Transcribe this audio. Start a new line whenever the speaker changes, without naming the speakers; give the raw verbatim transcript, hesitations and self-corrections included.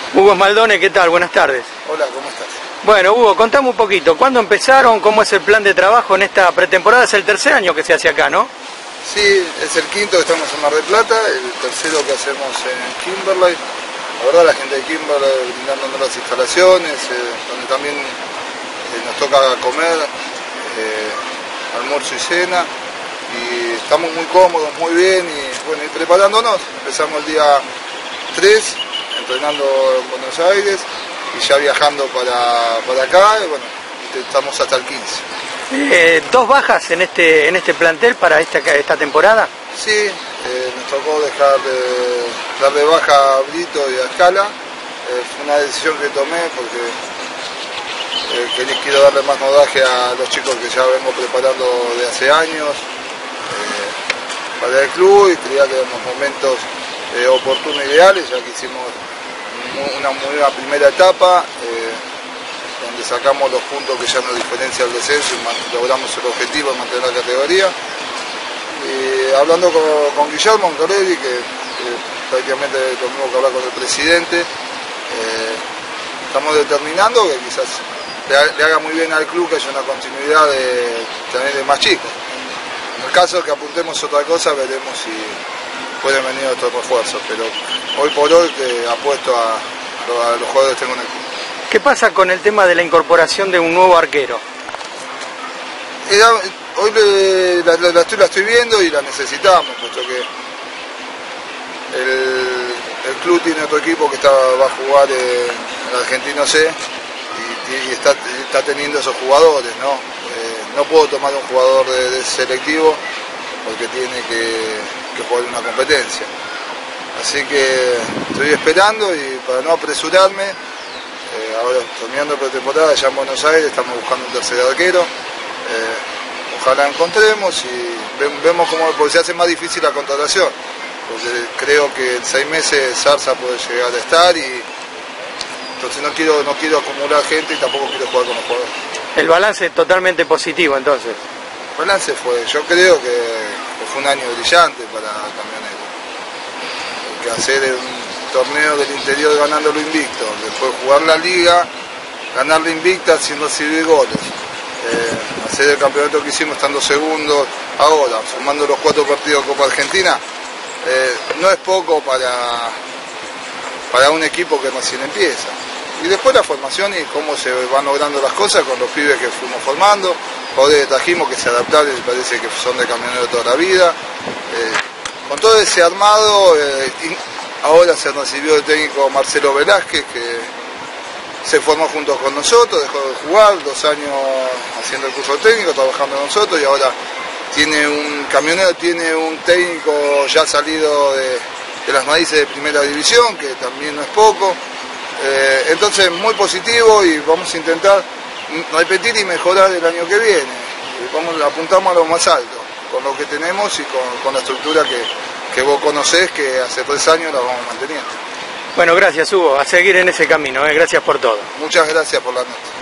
Hugo Maldone, ¿qué tal? Buenas tardes.
Hola, ¿cómo estás?
Bueno, Hugo, contame un poquito, ¿cuándo empezaron? ¿Cómo es el plan de trabajo en esta pretemporada? Es el tercer año que se hace acá, ¿no?
Sí, es el quinto que estamos en Mar del Plata, el tercero que hacemos en Kimberley. La verdad, la gente de Kimberley brindándonos las instalaciones, eh, donde también eh, nos toca comer, eh, almuerzo y cena. Y estamos muy cómodos, muy bien, y bueno, y preparándonos. Empezamos el día tres, entrenando en Buenos Aires, y ya viajando para, para acá, y bueno, estamos hasta el quince.
Eh, ¿Dos bajas en este en este plantel para esta, esta temporada?
Sí, eh, nos tocó dejar de, dar de baja a Brito y a Escala. Eh, fue una decisión que tomé porque eh, quería, quiero darle más rodaje a los chicos que ya vengo preparando de hace años eh, para el club, y crearle unos momentos eh, oportunos e ideales, ya que hicimos una muy buena primera etapa, eh, donde sacamos los puntos que ya nos diferencia el descenso y logramos el objetivo de mantener la categoría. Y hablando con, con Guillermo Ancarelli, que eh, prácticamente lo mismo que hablar con el presidente, eh, estamos determinando que quizás le, le haga muy bien al club que haya una continuidad de tener de más chicos. En el caso de que apuntemos otra cosa, veremos si pueden venir otros refuerzos, pero hoy por hoy que apuesto a, a los jugadores que tengo en el club.
¿Qué pasa con el tema de la incorporación de un nuevo arquero?
Era, hoy le, la, la, la, estoy, la estoy viendo y la necesitamos, puesto que el, el club tiene otro equipo que está, va a jugar en el Argentino C y, y está, está teniendo esos jugadores, ¿no? Eh, no puedo tomar un jugador de, de selectivo porque tiene que, que jugar una competencia. Así que estoy esperando, y para no apresurarme, eh, ahora terminando la pretemporada ya en Buenos Aires estamos buscando un tercer arquero. Eh, ojalá encontremos y ve, vemos cómo, porque se hace más difícil la contratación, porque creo que en seis meses Zarza puede llegar a estar, y entonces no quiero, no quiero acumular gente y tampoco quiero jugar con los jugadores.
El balance es totalmente positivo entonces.
El balance fue, yo creo que, que fue un año brillante para Camionero, porque hacer un torneo del interior ganándolo invicto, después jugar la liga, ganarla invicta sin recibir goles. Eh, hacer el campeonato que hicimos estando segundos, ahora sumando los cuatro partidos de Copa Argentina, eh, no es poco para, para un equipo que recién empieza. Y después la formación y cómo se van logrando las cosas con los pibes que fuimos formando, jugadores que trajimos que se adaptaron y parece que son de Camionero toda la vida. Eh, con todo ese armado, eh, ahora se recibió el técnico Marcelo Velázquez, que se formó junto con nosotros, dejó de jugar, dos años haciendo el curso técnico, trabajando con nosotros, y ahora tiene un Camionero, tiene un técnico ya salido de, de las raíces de primera división, que también no es poco. Eh, entonces muy positivo, y vamos a intentar repetir y mejorar el año que viene. Y vamos, apuntamos a lo más alto, con lo que tenemos y con, con la estructura que, que vos conocés, que hace tres años la vamos manteniendo.
Bueno, gracias Hugo, a seguir en ese camino, ¿eh? Gracias por todo.
Muchas gracias por la nota.